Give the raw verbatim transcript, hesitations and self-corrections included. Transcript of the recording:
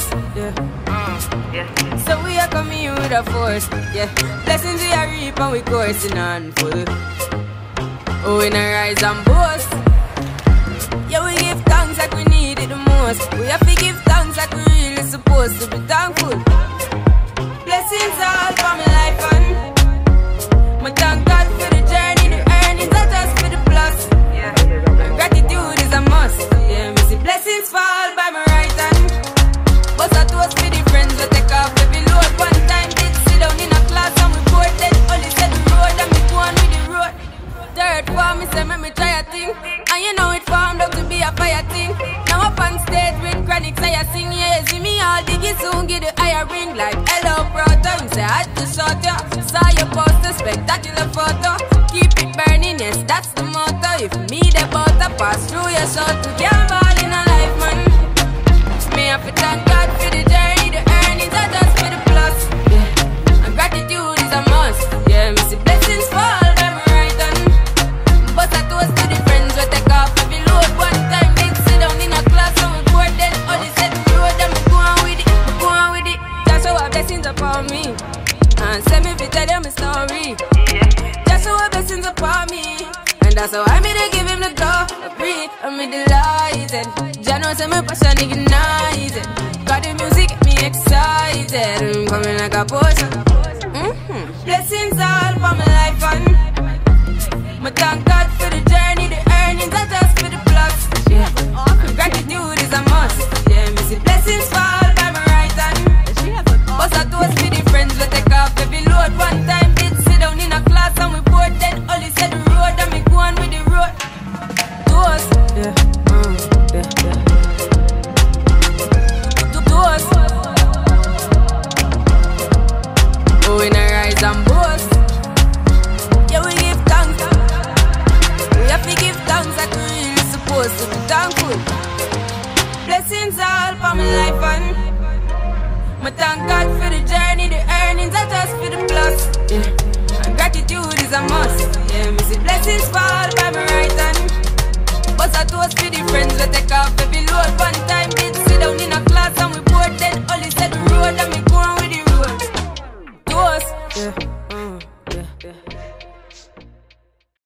yeah. Mm, yeah. So we are coming in with a force, yeah. Blessings we are reap and we coursing on full. Oh, we not rise and boast. Yeah, we give thanks like we need it the most. We have to give thanks like we really supposed to be thankful. Blessings all for my life and my thank God for the journey, the earnings are just for the plus. Yeah, and gratitude is a must. Yeah, me see blessings fall by my right hand. But I toast for the friends we take off every load. One time did sit down in a class and we bored. Then only said the road and me go on with the road. Third form, me say make me try a thing. And you know it formed up to be a fire thing. Now up on stage with chronics I sing. Yeah, see me all diggy soon get the higher ring. Like hello brother, him say I had to shot ya. Saw your poster, spectacular photo. Keep it burning, yes that's the motto. If me the butter pass through your soul to can't ball in a life man. Me have to thank God for the journey, the earnings are just for the plus. Yeah, and gratitude is a must. Yeah, me see blessings fall. But I toast to the friends we take off every load. One time they sit down in a class and we bored. Then all they said the road and we go on with it, we go on with it. Just show our blessings upon me and send me to tell them a story. Just show our blessings upon me, and that's how I made to give him the glory. I'm delighted. Jah knows my passion ignited. Got the music get me excited. I'm coming like a potion. Mm-hmm. Blessings all for my life and my thank God for the journey, the earnings are just for the plus. Yeah, gratitude is a must. Yeah, me see blessings fall by my right hand. But I toast for the friends we take off every load. One time did sit down in a class and we bored. Then only said the road and me go on with the road. Toast, yeah, mm, yeah, yeah. Toast. Oh, we not rise and boast. Yeah, we give thanks. We have to give thanks like we really supposed to be thankful. Blessings all for my life and my thank God for the journey, the earnings are just for the plus. Yeah, and gratitude is a must. Yeah, me see blessings fall by my right hand.